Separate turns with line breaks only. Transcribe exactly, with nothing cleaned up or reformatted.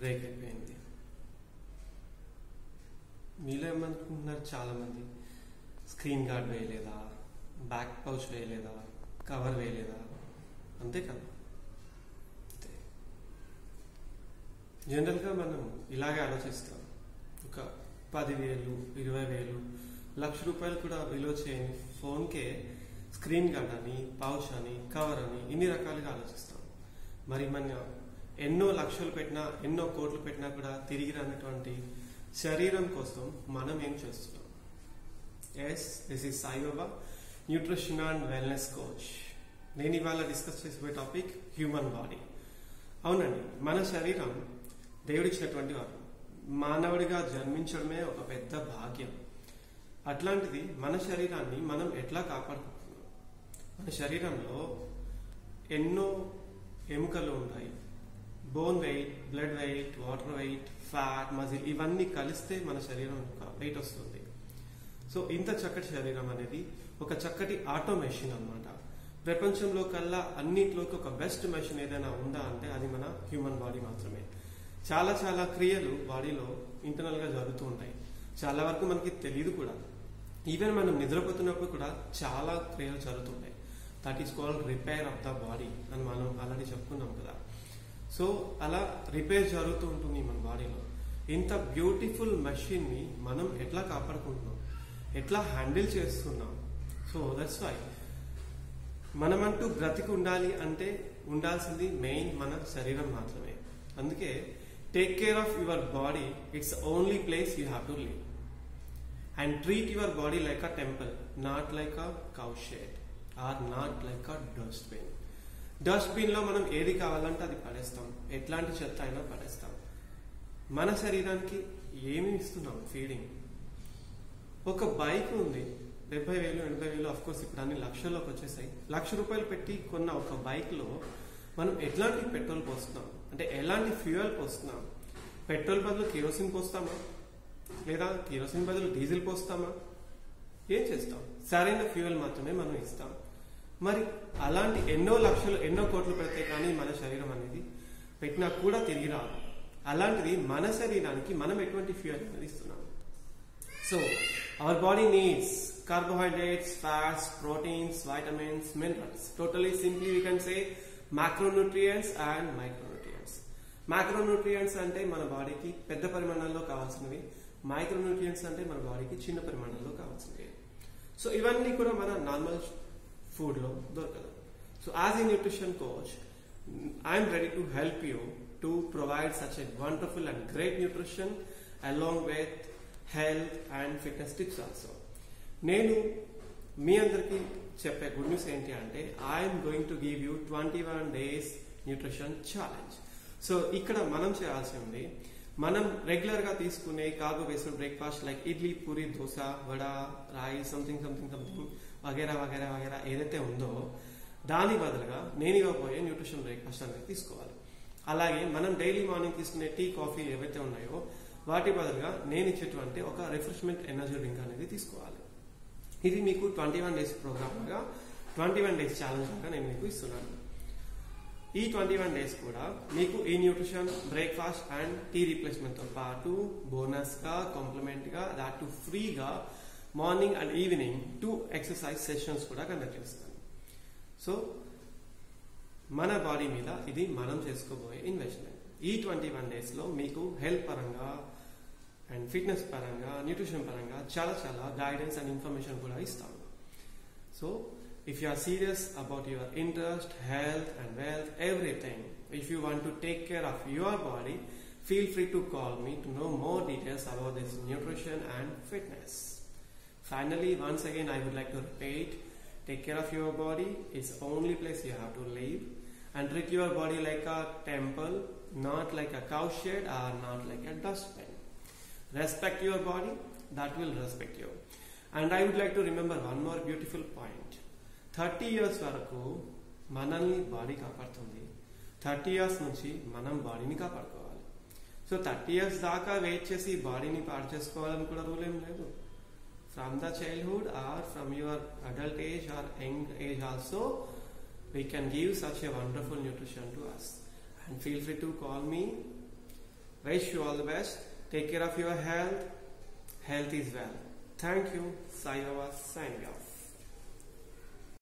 Break అయిపోయింది. మీలో ఏమనుకుంటున్నారు? చాలామంది స్క్రీన్ గార్డ్ వేయలేదా, బ్యాక్ పౌచ్ వేయలేదా, కవర్ వేయలేదా, అంతే కదా. జనరల్గా మనం ఇలాగే ఆలోచిస్తాం. ఒక పదివేలు ఇరవై వేలు లక్ష రూపాయలు కూడా విలువ చేయని ఫోన్కే స్క్రీన్ గార్డ్ అని, పౌచ్ అని, కవర్ అని ఇన్ని రకాలుగా ఆలోచిస్తాం. మరి మన ఎన్నో లక్షలు పెట్టినా, ఎన్నో కోట్లు పెట్టినా కూడా తిరిగి రానటువంటి శరీరం కోసం మనం ఏం చేస్తున్నాం? Yes, this is Sai Baba, nutrition and wellness coach. నేను ఇవాళ డిస్కస్ చేసే టాపిక్ హ్యూమన్ బాడీ. అవునండి, మన శరీరం దేవుడిచ్చినటువంటి వారు. మానవుడిగా జన్మించడమే ఒక పెద్ద భాగ్యం. అట్లాంటిది మన శరీరాన్ని మనం ఎట్లా కాపాడుకుంటున్నాం? మన శరీరంలో ఎన్నో ఎముకలు ఉంటాయి. Bone weight, blood weight, water weight, fat, muscle ఇవన్నీ కలిస్తే మన శరీరం యొక్క వెయిట్ వస్తుంది. సో ఇంత చక్కటి శరీరం అనేది ఒక చక్కటి ఆటో మెషిన్ అన్నమాట. ప్రపంచంలో కల్లా అన్నిట్లోకి ఒక బెస్ట్ మెషిన్ ఏదైనా ఉందా అంటే అది మన హ్యూమన్ బాడీ మాత్రమే. చాలా చాలా క్రియలు బాడీలో ఇంటర్నల్ గా జరుగుతూ ఉంటాయి. చాలా వరకు మనకి తెలియదు కూడా. ఈవెన్ మనం నిద్రపోతున్నప్పుడు కూడా చాలా క్రియలు జరుగుతుంటాయి. That is called repair of the body అని మనం ఆల్రెడీ చెప్పుకున్నాం కదా. సో అలా రిపేర్ జరుగుతూ ఉంటుంది మన బాడీలో. ఇంత బ్యూటిఫుల్ మెషిన్ ని మనం ఎట్లా కాపాడుకుంటున్నాం, ఎట్లా హ్యాండిల్ చేస్తున్నాం? సో దట్స్ వై మనమంటూ బ్రతికి ఉండాలి అంటే ఉండాల్సింది మెయిన్ మన శరీరం మాత్రమే. అందుకే take care of your body, it's only place you have to live. And treat your body like a temple, not like a cow shed or not like a dustbin. Dustbin లో మనం ఏది కావాలంటే అది పడేస్తాం, ఎట్లాంటి చెత్త అయినా పడేస్తాం. మన శరీరానికి ఏమి ఇస్తున్నాం ఫీడింగ్? ఒక బైక్ ఉంది, డెబ్బై వేలు ఎనభై వేలు అఫ్ కోర్స్ ఇప్పుడు అన్ని లక్షల్లోకి వచ్చేసాయి. లక్ష రూపాయలు పెట్టి కొన్న ఒక బైక్ లో మనం ఎట్లాంటి పెట్రోల్ పోస్తున్నాం, అంటే ఎలాంటి ఫ్యూయల్ పోస్తున్నాం? పెట్రోల్ బదులు కిరోసిన్ పోస్తామా, లేదా కిరోసిన్ బదులు డీజిల్ పోస్తామా? ఏం చేస్తాం? సరైన ఫ్యూయల్ మాత్రమే మనం ఇస్తాం. మరి అలాంటి ఎన్నో లక్షలు ఎన్నో కోట్లు పెడితే కానీ మన శరీరం అనేది పెట్టినా కూడా తిరిగి రాదు. అలాంటిది మన శరీరానికి మనం ఎటువంటి ఫ్యూయల్ అనేది ఇస్తున్నాం? So our body needs carbohydrates, fats, proteins, vitamins, minerals. Totally simply we can say macronutrients and micronutrients. Macronutrients అంటే మన బాడీకి పెద్ద పరిమాణాల్లో కావాల్సినవి, మైక్రోన్యూట్రియంట్స్ అంటే మన బాడీకి చిన్న పరిమాణాల్లో కావాల్సినవి. సో ఇవన్నీ కూడా మన నార్మల్ ఫుడ్ లో దొరకదు. So as a nutrition coach I'm ready to help you to provide such a wonderful and great nutrition along with health and fitness tips also. నేను మీ అందరికి చెప్పే గుడ్ న్యూస్ ఏంటి అంటే I'm going to give you twenty one days nutrition challenge. So ఇక్కడ మనం చేయాల్సింది, మనం రెగ్యులర్ గా తీసుకునే carbo based breakfast like idli, puri, dosa, vada, రాయి, సంథింగ్ సంథింగ్ సంథింగ్ వగేరా వగేరా వగేరా ఏదైతే ఉందో దాని బదులుగా నేను ఇవ్వబోయే న్యూట్రిషన్ బ్రేక్ఫాస్ట్ అనేది తీసుకోవాలి. అలాగే మనం డైలీ మార్నింగ్ తీసుకునే టీ, కాఫీ ఏవైతే ఉన్నాయో వాటి బదులుగా నేను ఇచ్చేటువంటి ఒక రిఫ్రెష్మెంట్ ఎనర్జీ డ్రింక్ అనేది తీసుకోవాలి. ఇది మీకు ట్వంటీ వన్ డేస్ ప్రోగ్రామ్ గా, ట్వంటీ వన్ డేస్ ఛాలెంజ్ లాగా నేను మీకు ఇస్తున్నాను. ఈ ట్వంటీ వన్ డేస్ కూడా మీకు ఈ nutrition breakfast and tea replacement తో పాటు బోనస్ గా, కాంప్లిమెంట్ గా, దాట్ టు ఫ్రీగా morning and evening two exercise sessions కూడా కండక్ట్ చేస్తాను. సో మన బాడీ మీద ఇది మనం చేసుకోబోయే ఇన్వెస్ట్మెంట్. ఈ ట్వంటీ వన్ డేస్ లో మీకు హెల్త్ పరంగా అండ్ ఫిట్నెస్ పరంగా, న్యూట్రిషన్ పరంగా చాలా చాలా గైడెన్స్ అండ్ ఇన్ఫర్మేషన్ కూడా ఇస్తాను. So if you are serious about your interest, health and wealth, everything, if you want to take care of your body, feel free to call me to know more details about this nutrition and fitness. Finally, once again I would like to repeat, take care of your body. It's the only place you have to live, and treat your body like a temple, not like a cow shed or not like a dustbin. Respect your body, that will respect you. And I would like to remember one more beautiful point. Thirty years వరకు మనల్ని body కాపాడుతుంది. Thirty years నుంచి మనం బాడీని కాపాడుకోవాలి. So thirty years దాకా wait చేసి బాడీని పాడు చేసుకోవాలని కూడా రూల్ ఏం లేదు. From the childhood or from your adult age or young age also we can give such a wonderful nutrition to us. And feel free to call me Wish you all the best. Take care of your health. Health is wealth. Thank you. Sai Baba signing off.